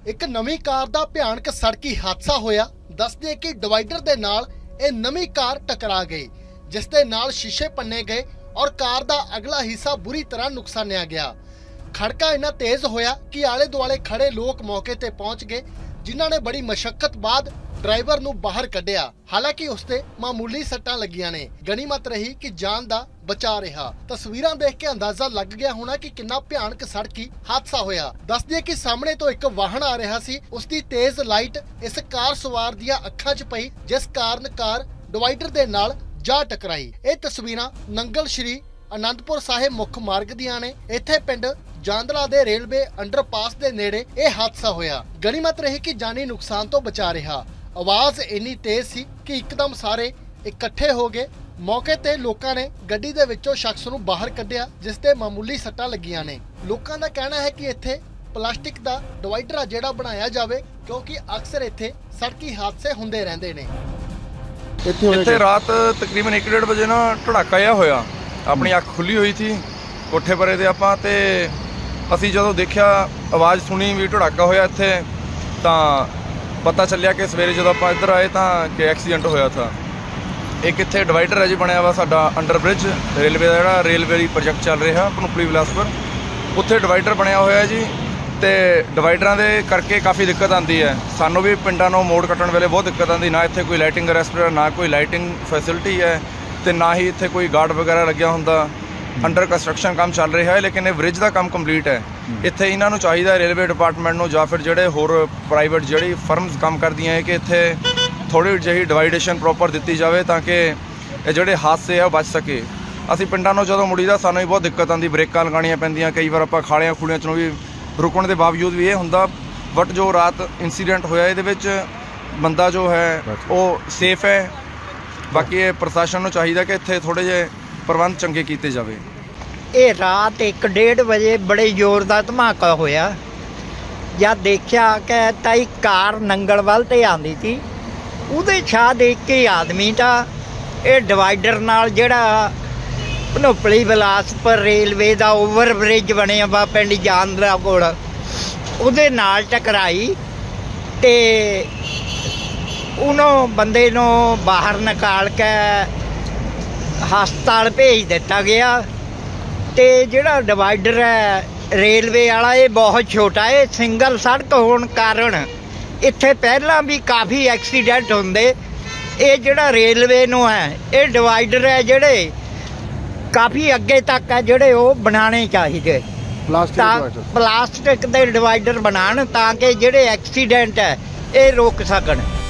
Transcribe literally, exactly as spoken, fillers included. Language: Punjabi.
एक नवी कार दा भयानक सड़की हादसा होया। दसदे कि डिवाइडर दे नाल ए नवी कार टकरा गई, जिस दे नाल शीशे भन्ने गए और कार दा अगला हिस्सा बुरी तरह नुकसानिया गया। खड़का इन्ना तेज होया कि आले दुआले खड़े लोग मौके ते पहुंच गए, जिन्हां ने बड़ी मशक्कत बाद ड्राइवर नूं बाहर कढ़िया। हालांकि उसते मामूली सट्टां लगियां ने। गनीमत रही कि जान दा बचा रहा। तस्वीरां देख के अंदाजा लग गया होना कि कितना भयानक सड़की हादसा होया। दस दिए कि सामने तो एक वाहन आ रहा सी, उसकी तेज लाइट इस कार सवार दियां अखां च पई, जिस कारण कार डिवाइडर दे नाल जा टकराई। ये तस्वीरां नंगल श्री आनंदपुर साहिब मुख मार्ग दियां ने। इत्थे पिंड ਜਾਂਦਲਾ ਦੇ रेलवे अंडरपास ਦੇ ਨੇੜੇ ਇਹ ਹਾਦਸਾ ਹੋਇਆ। ਗਨੀਮਤ ਰਹੀ ਕਿ ਜਾਨੀ ਨੁਕਸਾਨ ਤੋਂ ਬਚਾ ਰਿਹਾ। ਆਵਾਜ਼ ਇੰਨੀ ਤੇਜ਼ ਸੀ ਕਿ ਇੱਕਦਮ ਸਾਰੇ ਇਕੱਠੇ ਹੋ ਗਏ। ਮੌਕੇ ਤੇ ਲੋਕਾਂ ਨੇ ਗੱਡੀ ਦੇ ਵਿੱਚੋਂ ਸ਼ਖਸ ਨੂੰ ਬਾਹਰ ਕੱਢਿਆ, ਜਿਸ ਤੇ ਮਾਮੂਲੀ ਸੱਟਾਂ ਲੱਗੀਆਂ ਨੇ। ਲੋਕਾਂ ਦਾ ਕਹਿਣਾ ਹੈ ਕਿ ਇੱਥੇ ਪਲਾਸਟਿਕ ਦਾ ਡਿਵਾਈਡਰ ਆ ਜਿਹੜਾ ਬਣਾਇਆ ਜਾਵੇ, ਕਿਉਂਕਿ ਅਕਸਰ ਇੱਥੇ ਸੜਕੀ ਹਾਦਸੇ ਹੁੰਦੇ ਰਹਿੰਦੇ ਨੇ। ਇੱਥੇ ਰਾਤ ਤਕਰੀਬਨ ਇੱਕ ਡੇਢ ਵਜੇ ਨਾ ਧੜਾਕਾ ਜਿਹਾ ਹੋਇਆ। ਆਪਣੀ ਅੱਖ ਖੁੱਲੀ ਹੋਈ ਸੀ ਕੋਠੇ ਪਰੇ ਤੇ ਆਪਾਂ, ਤੇ ਅਸੀਂ ਜਦੋਂ ਦੇਖਿਆ ਆਵਾਜ਼ ਸੁਣੀ ਵੀ ਧੜਾਕਾ ਹੋਇਆ ਇੱਥੇ, ਤਾਂ ਪਤਾ ਚੱਲਿਆ ਕਿ ਸਵੇਰੇ ਜਦੋਂ ਆਪਾਂ ਇੱਧਰ ਆਏ ਤਾਂ ਕਿ ਐਕਸੀਡੈਂਟ ਹੋਇਆ ਥਾ। ਇੱਕ ਇੱਥੇ ਡਿਵਾਈਡਰ ਹੈ ਜੀ ਬਣਿਆ ਵਾ ਸਾਡਾ ਅੰਡਰ ਬ੍ਰਿਜ ਰੇਲਵੇ ਦਾ, ਜਿਹੜਾ ਰੇਲਵੇ ਪ੍ਰੋਜੈਕਟ ਚੱਲ ਰਿਹਾ ਪਨੋਪਲੀ ਬਿਲਾਸਪੁਰ, ਉੱਥੇ ਡਿਵਾਈਡਰ ਬਣਿਆ ਹੋਇਆ ਜੀ। ਤੇ ਡਿਵਾਈਡਰਾਂ ਦੇ ਕਰਕੇ ਕਾਫੀ ਦਿੱਕਤ ਆਉਂਦੀ ਹੈ ਸਾਨੂੰ ਵੀ। ਪਿੰਡਾਂ ਨੂੰ ਮੋੜ ਕੱਟਣ ਵੇਲੇ ਬਹੁਤ ਦਿੱਕਤ ਆਉਂਦੀ। ਨਾ ਇੱਥੇ ਕੋਈ ਲਾਈਟਿੰਗ ਅਰੈਸਟਰ, ਨਾ ਕੋਈ ਲਾਈਟਿੰਗ ਫੈਸਿਲਿਟੀ ਹੈ, ਤੇ ਨਾ ਹੀ ਇੱਥੇ ਕੋਈ ਗਾਰਡ ਵਗੈਰਾ ਲੱਗਿਆ ਹੁੰਦਾ। ਅੰਡਰ ਕੰਸਟਰਕਸ਼ਨ ਕੰਮ ਚੱਲ ਰਿਹਾ ਹੈ, ਲੇਕਿਨ ਇਹ ਬ੍ਰਿਜ ਦਾ ਕੰਮ ਕੰਪਲੀਟ ਹੈ। ਇੱਥੇ ਇਹਨਾਂ ਨੂੰ ਚਾਹੀਦਾ ਰੇਲਵੇ ਡਿਪਾਰਟਮੈਂਟ ਨੂੰ ਜਾਂ ਫਿਰ ਜਿਹੜੇ ਹੋਰ ਪ੍ਰਾਈਵੇਟ ਜਿਹੜੀ ਫਰਮਸ ਕੰਮ ਕਰਦੀਆਂ ਹੈ ਕਿ ਇੱਥੇ ਥੋੜ੍ਹੀ ਜਿਹੀ ਡਿਵਾਈਡੇਸ਼ਨ ਪ੍ਰੋਪਰ ਦਿੱਤੀ ਜਾਵੇ, ਤਾਂ ਕਿ ਇਹ ਜਿਹੜੇ ਹਾਦਸੇ ਆ ਉਹ ਬਚ ਸਕੇ। ਅਸੀਂ ਪਿੰਡਾਂ ਨੂੰ ਜਦੋਂ ਮੁੜੀਦਾ ਸਾਨੂੰ ਵੀ ਬਹੁਤ ਦਿੱਕਤ ਆਉਂਦੀ, ਬ੍ਰੇਕਾਂ ਲਗਾਉਣੀਆਂ ਪੈਂਦੀਆਂ। ਕਈ ਵਾਰ ਆਪਾਂ ਖਾਲਿਆਂ ਖੂਲਿਆਂ 'ਚ ਨੂੰ ਵੀ ਰੁਕਣ ਦੇ ਬਾਵਜੂਦ ਵੀ ਇਹ ਹੁੰਦਾ। ਬਟ ਜੋ ਰਾਤ ਇੰਸੀਡੈਂਟ ਹੋਇਆ ਇਹਦੇ ਵਿੱਚ ਬੰਦਾ ਜੋ ਹੈ ਉਹ ਸੇਫ ਹੈ। ਬਾਕੀ ਇਹ ਪ੍ਰਸ਼ਾਸਨ ਨੂੰ ਚਾਹੀਦਾ ਕਿ ਇੱਥੇ ਥੋੜ੍ਹੇ ਜਿਹੇ ਪ੍ਰਬੰਧ ਚੰਗੇ ਕੀਤੇ ਜਾਵੇ। ਇਹ ਰਾਤ ਇੱਕ ਡੇਢ ਵਜੇ ਬੜੇ ਜ਼ੋਰ ਦਾ ਧਮਾਕਾ ਹੋਇਆ। ਜਦ ਦੇਖਿਆ ਕਿ ਤਾਂ ਇੱਕ ਕਾਰ ਨੰਗਲ ਵੱਲ ਤੇ ਆਉਂਦੀ ਸੀ, ਉਹਦੇ ਛਾਂ ਦੇਖ ਕੇ ਆਦਮੀ ਤਾਂ ਇਹ ਡਿਵਾਈਡਰ ਨਾਲ ਜਿਹੜਾ ਪਨੋਪਲੀ ਬਿਲਾਸਪੁਰ ਰੇਲਵੇ ਦਾ ਓਵਰ ਬ੍ਰਿਜ ਬਣਿਆ ਵਾ ਪਿੰਡ ਜਾਂਦਲਾ ਕੋਲ, ਉਹਦੇ ਨਾਲ ਟਕਰਾਈ ਤੇ ਉਹਨੂੰ ਬੰਦੇ ਨੂੰ ਬਾਹਰ ਨਿਕਾਲ ਕੇ ਹਸਪਤਾਲ ਭੇਜ ਦਿੱਤਾ ਗਿਆ। ਤੇ ਜਿਹੜਾ ਡਿਵਾਈਡਰ ਹੈ ਰੇਲਵੇ ਵਾਲਾ, ਇਹ ਬਹੁਤ ਛੋਟਾ ਹੈ। ਸਿੰਗਲ ਸੜਕ ਹੋਣ ਕਾਰਨ ਇੱਥੇ ਪਹਿਲਾਂ ਵੀ ਕਾਫੀ ਐਕਸੀਡੈਂਟ ਹੁੰਦੇ। ਇਹ ਜਿਹੜਾ ਰੇਲਵੇ ਨੂੰ ਹੈ ਇਹ ਡਿਵਾਈਡਰ ਹੈ ਜਿਹੜੇ ਕਾਫੀ ਅੱਗੇ ਤੱਕ ਹੈ, ਜਿਹੜੇ ਉਹ ਬਣਾਉਣੇ ਚਾਹੀਦੇ। ਪਲਾਸਟਿਕ ਪਲਾਸਟਿਕ ਦੇ ਡਿਵਾਈਡਰ ਬਣਾਉਣ ਤਾਂ ਕਿ ਜਿਹੜੇ ਐਕਸੀਡੈਂਟ ਹੈ ਇਹ ਰੋਕ ਸਕਣ।